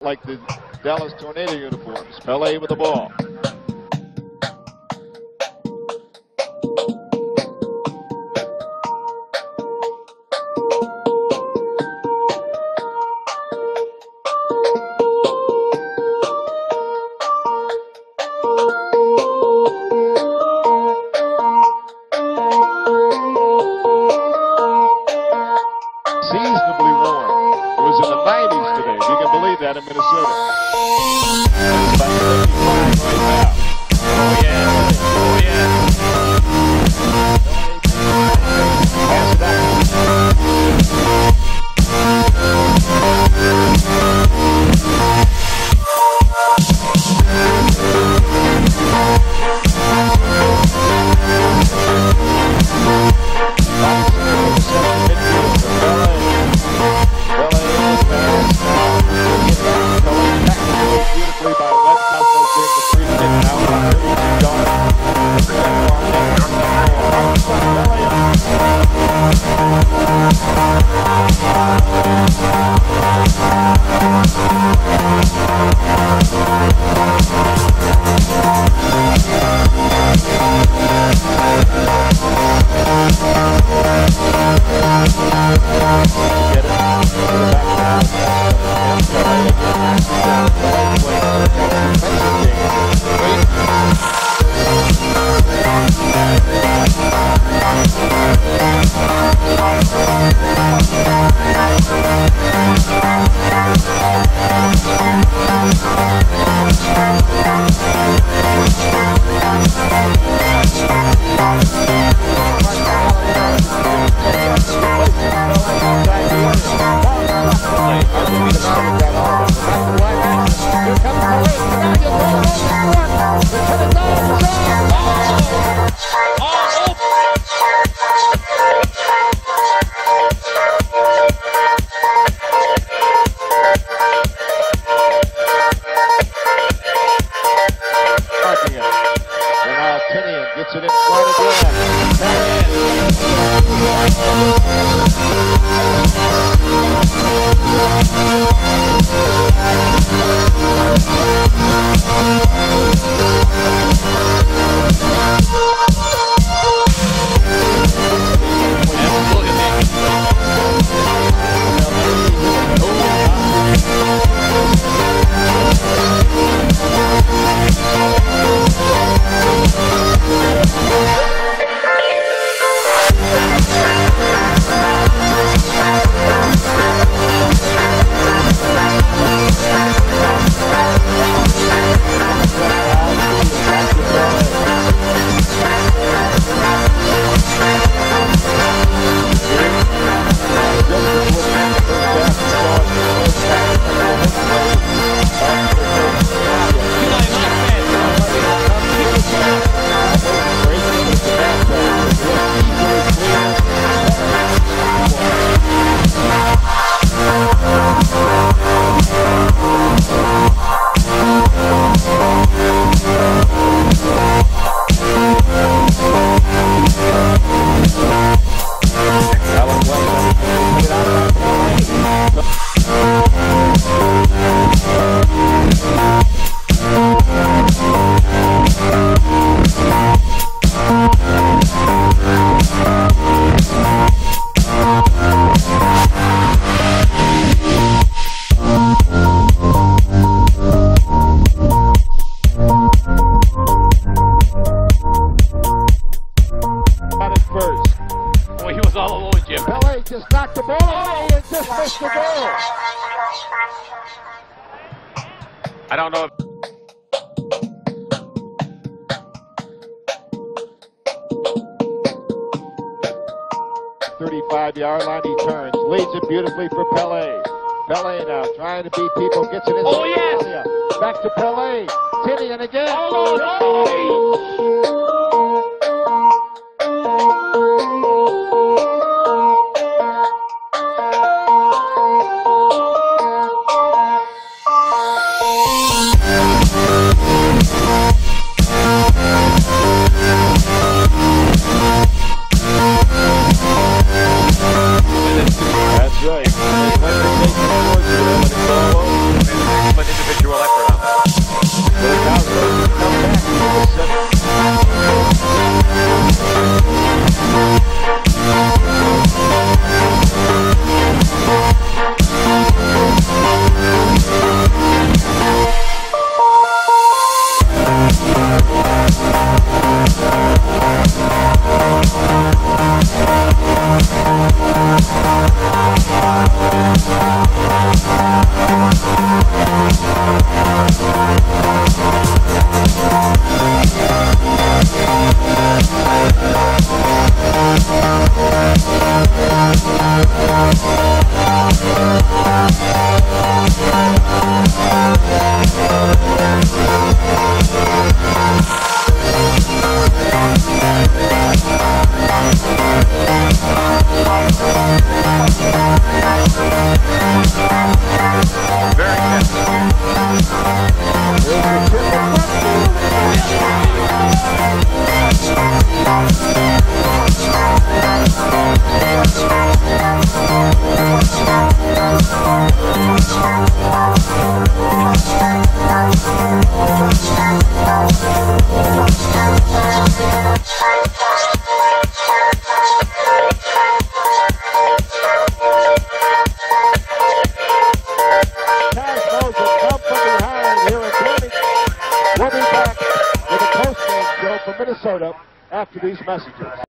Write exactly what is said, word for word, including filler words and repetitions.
like the Dallas Tornado uniforms. Pele with the ball. Seasonably warm. It was in the nineties today, if you can believe that, in Minnesota. It's about seventy-five right now. Oh yeah, oh yeah. Pass it out. Gets it in front again. Pele just knocked the ball away and just missed the goal. I don't know if thirty-five yard line, he turns, leads it beautifully for Pele. Pele now trying to beat people, gets it in. Oh yes! Area. Back to Pele. Tinian again. Oh no! That's right. after these messages.